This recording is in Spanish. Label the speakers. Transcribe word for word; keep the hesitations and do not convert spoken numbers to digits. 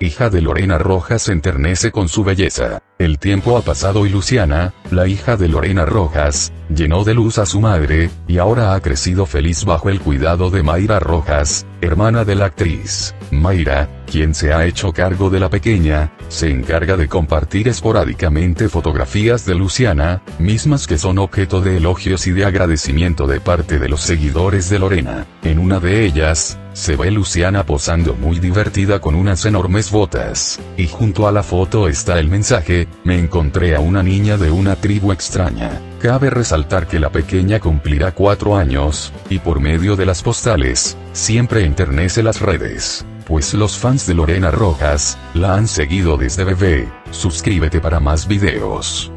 Speaker 1: hija de Lorena Rojas, se enternece con su belleza. El tiempo ha pasado y Luciana, la hija de Lorena Rojas, llenó de luz a su madre, y ahora ha crecido feliz bajo el cuidado de Mayra Rojas, hermana de la actriz. Mayra, quien se ha hecho cargo de la pequeña, se encarga de compartir esporádicamente fotografías de Luciana, mismas que son objeto de elogios y de agradecimiento de parte de los seguidores de Lorena. En una de ellas, se ve Luciana posando muy divertida con unas enormes botas, y junto a la foto está el mensaje: me encontré a una niña de una tribu extraña. Cabe resaltar que la pequeña cumplirá cuatro años, y por medio de las postales, siempre enternece las redes, pues los fans de Lorena Rojas, la han seguido desde bebé. Suscríbete para más videos.